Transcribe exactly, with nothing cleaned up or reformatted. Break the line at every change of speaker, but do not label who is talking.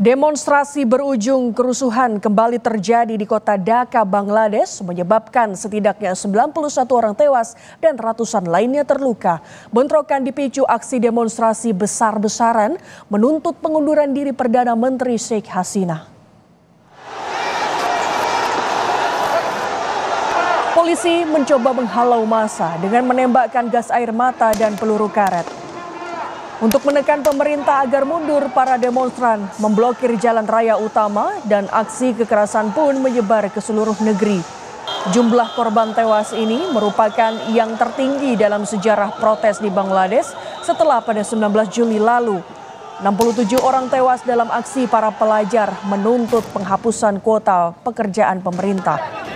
Demonstrasi berujung kerusuhan kembali terjadi di kota Dhaka, Bangladesh, menyebabkan setidaknya sembilan puluh satu orang tewas dan ratusan lainnya terluka. Bentrokan dipicu aksi demonstrasi besar-besaran menuntut pengunduran diri Perdana Menteri Sheikh Hasina. Polisi mencoba menghalau massa dengan menembakkan gas air mata dan peluru karet. Untuk menekan pemerintah agar mundur, para demonstran memblokir jalan raya utama dan aksi kekerasan pun menyebar ke seluruh negeri. Jumlah korban tewas ini merupakan yang tertinggi dalam sejarah protes di Bangladesh setelah pada sembilan belas Juli lalu. enam puluh tujuh orang tewas dalam aksi para pelajar menuntut penghapusan kuota pekerjaan pemerintah.